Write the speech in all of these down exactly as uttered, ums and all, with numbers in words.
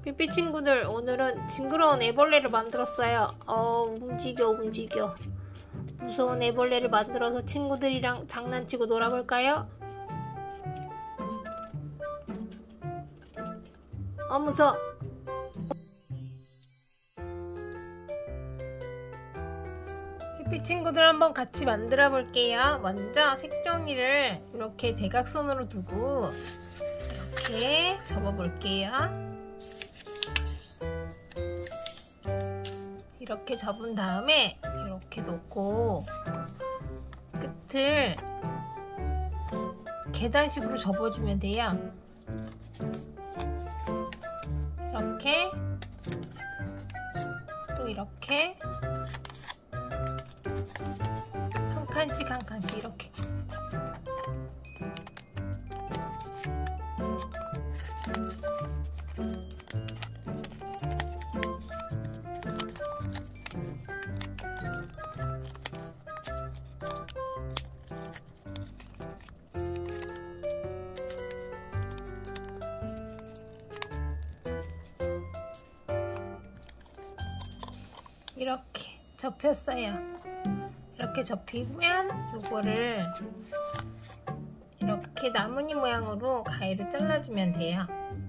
삐삐 친구들, 오늘은 징그러운 애벌레를 만들었어요. 어, 움직여 움직여. 무서운 애벌레를 만들어서 친구들이랑 장난치고 놀아볼까요? 어, 무서워. 삐삐 친구들 한번 같이 만들어 볼게요. 먼저 색종이를 이렇게 대각선으로 두고 이렇게 접어 볼게요. 이렇게 접은 다음에 이렇게 놓고 끝을 계단식으로 접어주면 돼요. 이렇게 또 이렇게 한 칸씩 한 칸씩 이렇게 이렇게 접혔어요. 이렇게 접히면 요거를 이렇게 나뭇잎 모양으로 가위로 잘라주면 돼요.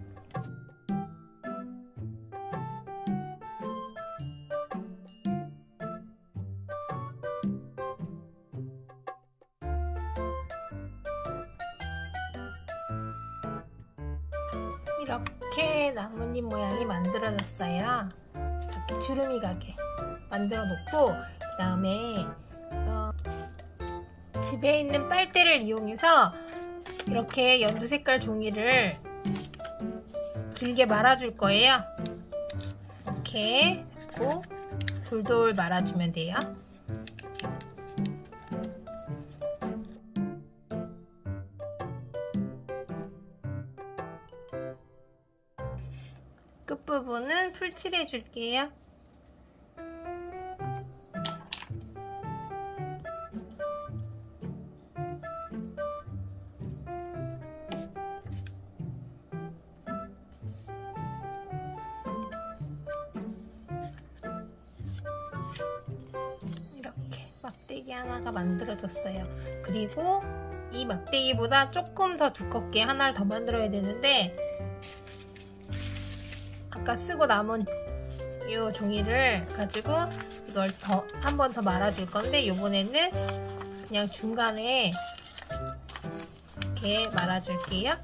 이렇게 나뭇잎 모양이 만들어졌어요. 이렇게 주름이 가게 만들어 놓고 그 다음에 어, 집에 있는 빨대를 이용해서 이렇게 연두 색깔 종이를 길게 말아줄 거예요. 이렇게 했고 돌돌 말아주면 돼요. 끝부분은 풀칠해 줄게요. 이렇게 막대기 하나가 만들어졌어요. 그리고 이 막대기보다 조금 더 두껍게 하나를 더 만들어야 되는데 아까 쓰고 남은 이 종이를 가지고 이걸 더 한 번 더 말아줄 건데 이번에는 그냥 중간에 이렇게 말아줄게요.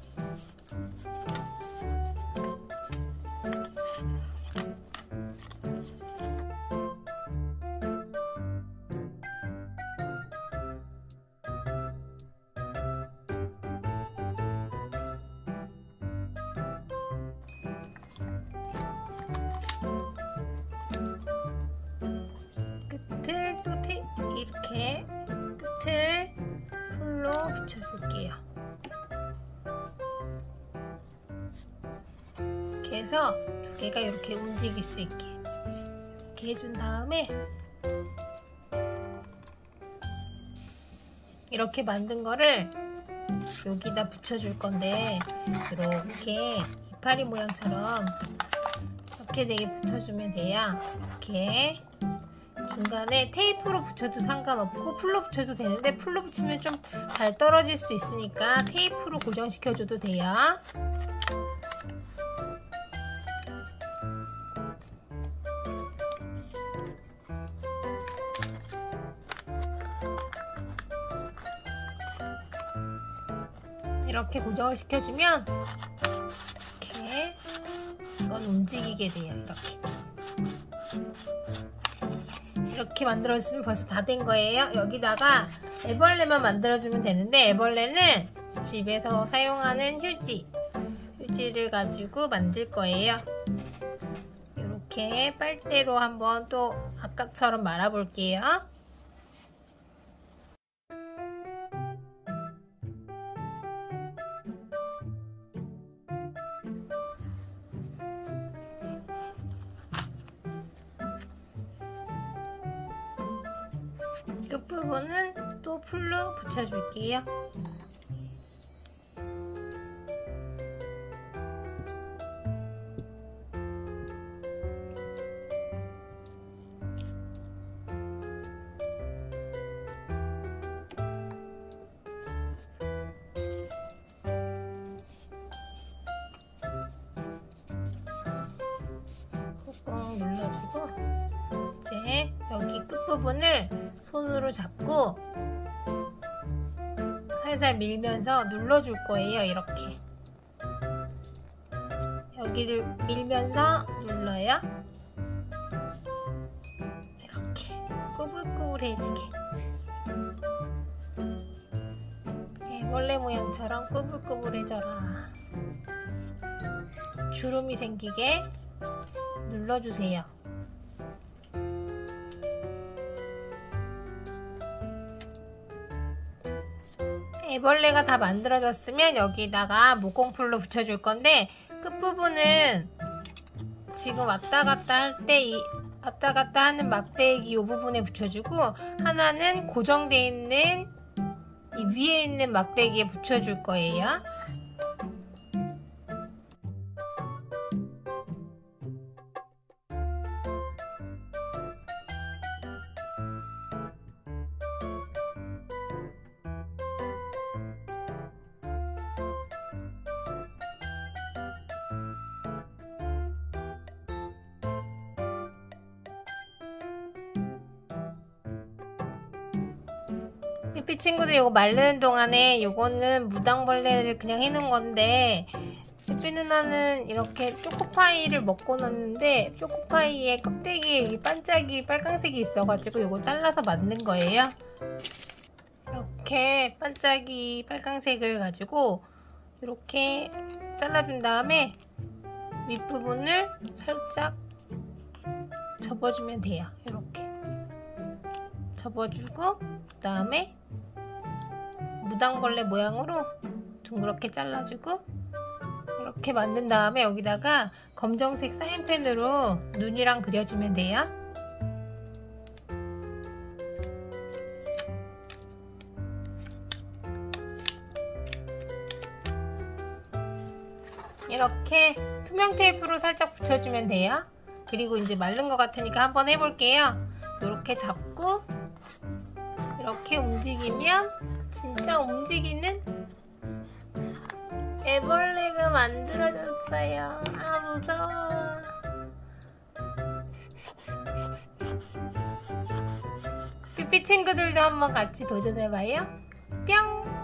끝을 또 테, 이렇게 끝을 풀로 붙여줄게요. 이렇게 해서 두 개가 이렇게 움직일 수 있게 이렇게 해준 다음에 이렇게 만든 거를 여기다 붙여줄 건데 이렇게 이파리 모양처럼 이렇게 네 개 붙여주면 돼요. 이렇게 중간에 테이프로 붙여도 상관없고 풀로 붙여도 되는데 풀로 붙이면 좀 잘 떨어질 수 있으니까 테이프로 고정시켜줘도 돼요. 이렇게 고정을 시켜주면 이렇게 이건 움직이게 돼요. 이렇게 이렇게 만들어주면 벌써 다 된 거예요. 여기다가 애벌레만 만들어주면 되는데 애벌레는 집에서 사용하는 휴지 휴지를 가지고 만들 거예요. 이렇게 빨대로 한번 또 아까처럼 말아 볼게요. 끝부분은 또 풀로 붙여줄게요. 눌러주고 이제 여기 끝부분을 손으로 잡고 살살 밀면서 눌러줄 거예요. 이렇게 여기를 밀면서 눌러요. 이렇게 꾸불꾸불해지게 애벌레 모양처럼 꾸불꾸불해져라. 주름이 생기게 눌러주세요. 애벌레가 다 만들어졌으면 여기다가 모공풀로 붙여줄 건데 끝부분은 지금 왔다 갔다 할 때 이 왔다 갔다 하는 막대기 이 부분에 붙여주고 하나는 고정되어 있는 이 위에 있는 막대기에 붙여줄 거예요. 삐삐 친구들 이거 마르는 동안에 요거는 무당벌레를 그냥 해놓은 건데 삐삐 누나는 이렇게 초코파이를 먹고 났는데 초코파이에 껍데기에 이 반짝이 빨강색이 있어가지고 요거 잘라서 만든 거예요. 이렇게 반짝이 빨강색을 가지고 이렇게 잘라준 다음에 윗부분을 살짝 접어주면 돼요. 이렇게 접어주고 그 다음에 무당벌레 모양으로 둥그렇게 잘라주고 이렇게 만든 다음에 여기다가 검정색 사인펜으로 눈이랑 그려주면 돼요. 이렇게 투명 테이프로 살짝 붙여주면 돼요. 그리고 이제 마른 것 같으니까 한번 해볼게요. 이렇게 잡고 이렇게 움직이면 진짜 움직이는 애벌레가 만들어졌어요. 아 무서워. 삐삐 친구들도 한번 같이 도전해봐요. 뿅!